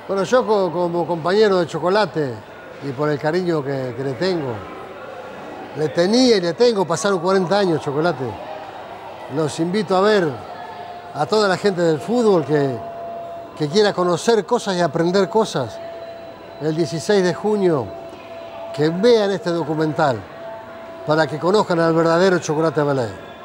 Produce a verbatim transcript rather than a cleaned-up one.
Bueno, yo co- como compañero de Chocolate y por el cariño que, que le tengo, le tenía y le tengo, pasaron cuarenta años, Chocolate. Los invito a ver a toda la gente del fútbol que, que quiera conocer cosas y aprender cosas. El dieciséis de junio, que vean este documental para que conozcan al verdadero Chocolate Belén.